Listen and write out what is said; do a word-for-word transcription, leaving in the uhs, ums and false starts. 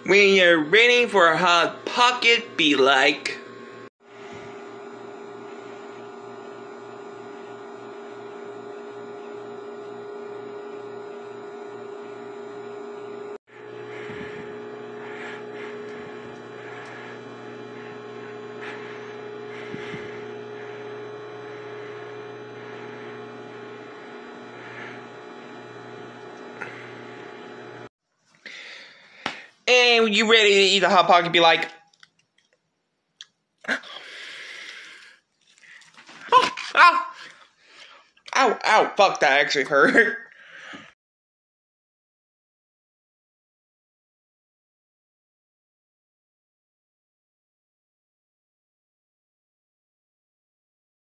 When you're waiting for a hot pocket, be like. And when you ready to eat a hot pocket, be like. Oh, ow, ow, ow, fuck, that actually hurt.